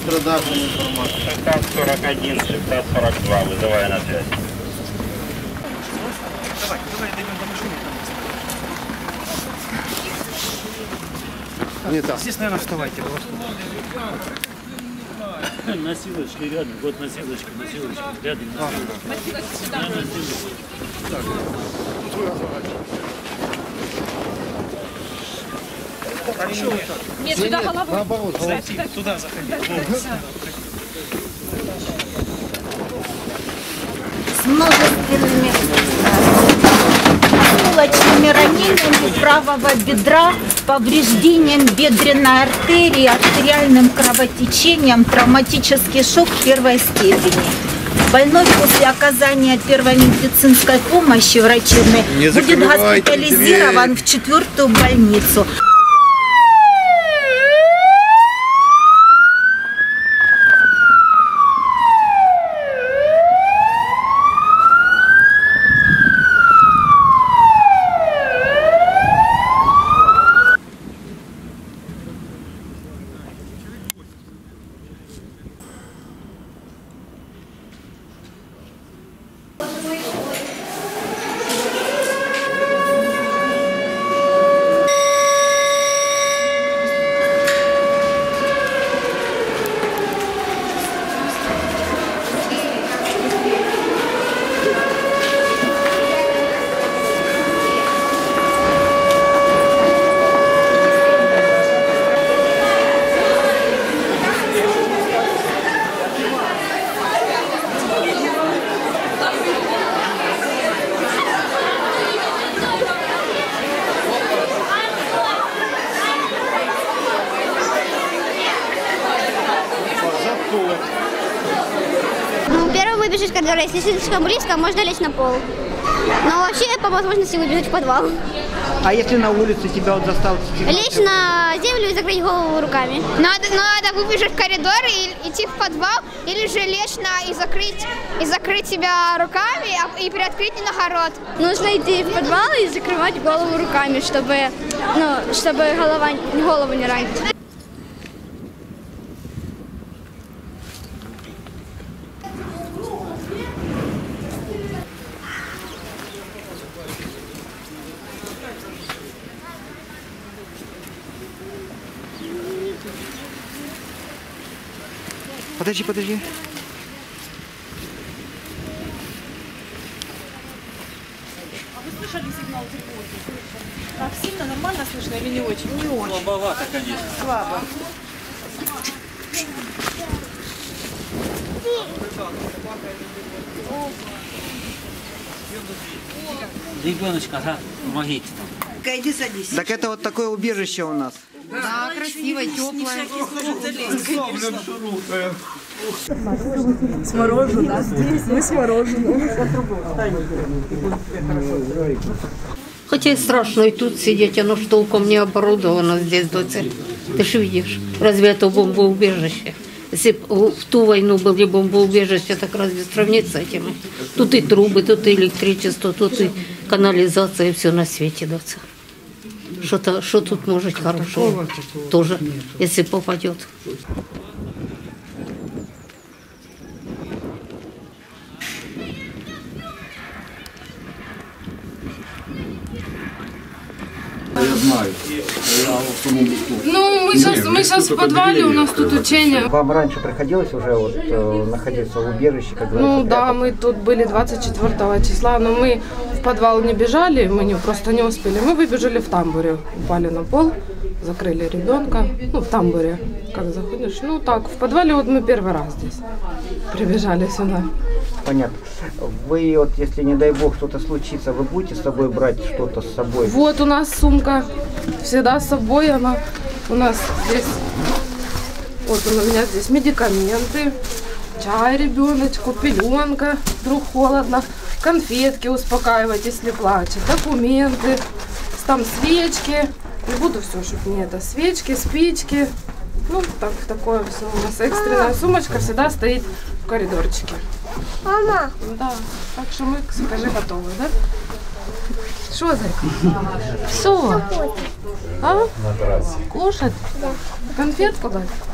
Стандартная информация. ТК 41, 642, вызываю на связь. Давай дойдем до машины. Не так. Здесь, наверное, вставайте. Носилочки рядом, вот носилочка, рядом носилочка. Так, тут вы разворачиваете. Так, что вы так? Нет, сюда головой. Наоборот, головой. Туда заходи. С множественными осколочными ранениями правого бедра, повреждением бедренной артерии, артериальным кровотечением, травматический шок первой степени. Больной после оказания первой медицинской помощи врачебной будет госпитализирован в 4-ю больницу. Первый выбежать в коридор, если слишком близко, можно лечь на пол. Но вообще по возможности выбежать в подвал. А если на улице тебя вот застал? Лечь на землю и закрыть голову руками. Надо выбежать в коридор и идти в подвал, или же лечь и закрыть себя руками и приоткрыть ненагород. Нужно идти в подвал и закрывать голову руками, чтобы голову не ранить. Подожди. А вы слышали сигнал тревоги? Как сильно, нормально слышно или не очень? Не очень. Слабовато, конечно. Слабо. Ребеночка, ага, помогите там. Иди садись. Так это вот такое убежище у нас. Да, красивое, теплое. С мороженым. Мы с мороженым. Хотя и страшно и тут сидеть, оно ж толком не оборудовано здесь, доця. Ты ж видишь, разве это бомбоубежище? Если бы в ту войну были бомбоубежища, так разве сравнить с этим? Тут и трубы, тут и электричество, тут и канализация, и все на свете, доця. Что тут может хорошего? Тоже, если попадет. Ну, мы сейчас в подвале, у нас тут учение. Вам раньше приходилось уже находиться в убежище? Ну да, мы тут были 24 числа, но мы в подвал не бежали, просто не успели. Мы выбежали в тамбуре, упали на пол, закрыли ребенка. Ну, в тамбуре, как заходишь. Ну так, в подвале вот мы первый раз здесь прибежали сюда. Понятно. Вы вот, если не дай бог что-то случится, вы будете с собой брать что-то с собой? Вот у нас сумка, всегда с собой она. У нас здесь, вот у меня здесь медикаменты, чай ребеночку, пеленка, вдруг холодно, конфетки успокаивать, если плачет, документы, там свечки. Не буду все, чтобы не это, свечки, спички. Ну, так, такое все. У нас экстренная сумочка всегда стоит в коридорчике. Мама! Да, так что мы, скажи, готовы, да? Что, зайка? Все. А? Кушать? Да. Конфетку дать?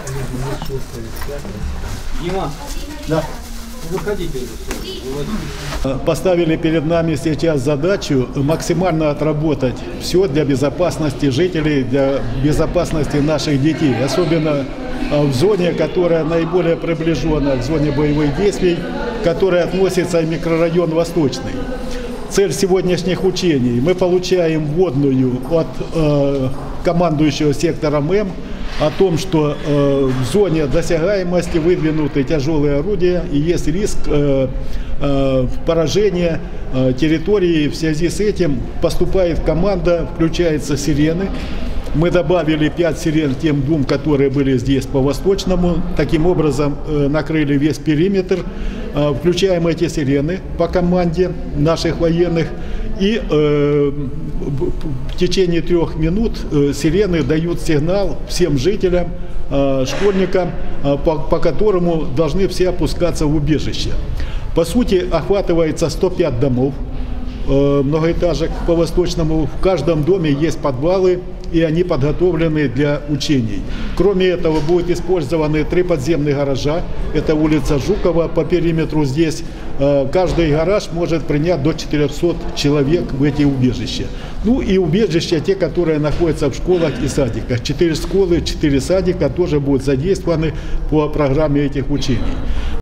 Дима, Да. выходите. Поставили перед нами сейчас задачу максимально отработать все для безопасности жителей, для безопасности наших детей. Особенно в зоне, которая наиболее приближена к зоне боевых действий, которая относится в микрорайон Восточный. Цель сегодняшних учений. Мы получаем вводную от командующего сектором М о том, что в зоне досягаемости выдвинуты тяжелые орудия и есть риск поражения территории. В связи с этим поступает команда, включаются сирены. Мы добавили 5 сирен тем 2, которые были здесь по Восточному. Таким образом накрыли весь периметр. Включаем эти сирены по команде наших военных. И в течение 3 минут сирены дают сигнал всем жителям, школьникам, по которому должны все опускаться в убежище. По сути, охватывается 105 домов, многоэтажек по Восточному. В каждом доме есть подвалы, и они подготовлены для учений. Кроме этого, будут использованы 3 подземных гаража. Это улица Жукова по периметру здесь. Каждый гараж может принять до 400 человек в эти убежища. Ну и убежища, те, которые находятся в школах и садиках. 4 школы, 4 садика тоже будут задействованы по программе этих учений.